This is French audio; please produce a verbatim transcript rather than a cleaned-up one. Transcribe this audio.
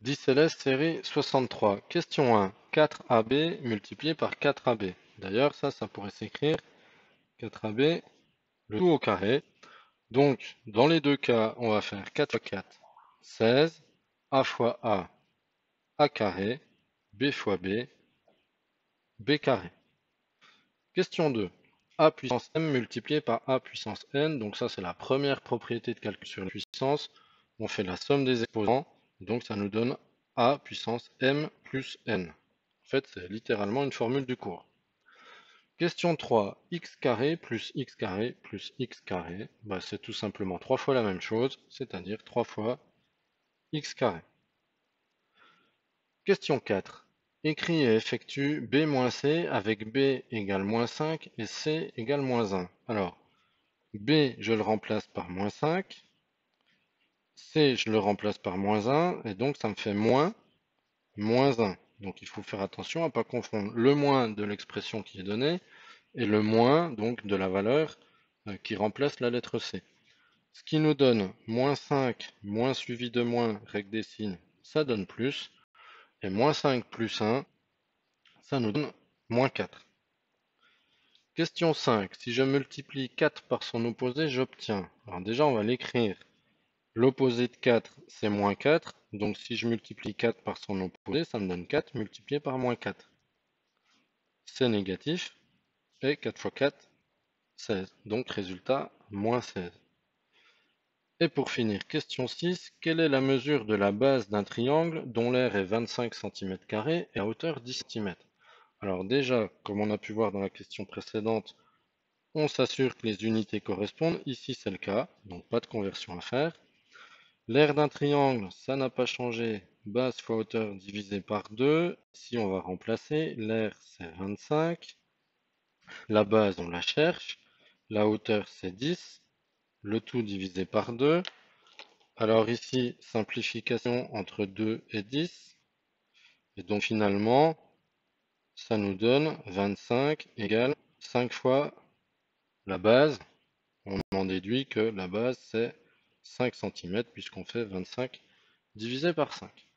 dix L S série soixante-trois. Question un. quatre A B multiplié par quatre A B. D'ailleurs, ça, ça pourrait s'écrire quatre A B, le tout au carré. Donc, dans les deux cas, on va faire quatre fois quatre, seize. A fois A, A carré. B fois B, B carré. Question deux. A puissance M multiplié par A puissance N. Donc ça, c'est la première propriété de calcul sur la puissance. On fait la somme des exposants. Donc ça nous donne A puissance M plus N. En fait, c'est littéralement une formule du cours. Question trois. X carré plus X carré plus X carré. Bah, c'est tout simplement trois fois la même chose, c'est-à-dire trois fois X carré. Question quatre. Écris et effectue B moins C avec B égale moins cinq et C égale moins un. Alors, B, je le remplace par moins cinq. C, je le remplace par moins un. Et donc, ça me fait moins, moins un. Donc, il faut faire attention à ne pas confondre le moins de l'expression qui est donnée et le moins, donc, de la valeur euh, qui remplace la lettre C. Ce qui nous donne moins cinq, moins suivi de moins, règle des signes, ça donne plus. Et moins cinq plus un, ça nous donne moins quatre. Question cinq. Si je multiplie quatre par son opposé, j'obtiens. Alors déjà, on va l'écrire. L'opposé de quatre, c'est moins quatre. Donc si je multiplie quatre par son opposé, ça me donne quatre multiplié par moins quatre. C'est négatif. Et quatre fois quatre, seize. Donc résultat, moins seize. Et pour finir, question six. Quelle est la mesure de la base d'un triangle dont l'aire est vingt-cinq centimètres carrés et à hauteur dix centimètres? Alors déjà, comme on a pu voir dans la question précédente, on s'assure que les unités correspondent. Ici, c'est le cas, donc pas de conversion à faire. L'aire d'un triangle, ça n'a pas changé. Base fois hauteur divisé par deux. Ici, on va remplacer. L'aire, c'est vingt-cinq. La base, on la cherche. La hauteur, c'est dix. Le tout divisé par deux. Alors ici, simplification entre deux et dix. Et donc finalement, ça nous donne vingt-cinq égale cinq fois la base. On en déduit que la base, c'est cinq centimètres puisqu'on fait vingt-cinq divisé par cinq.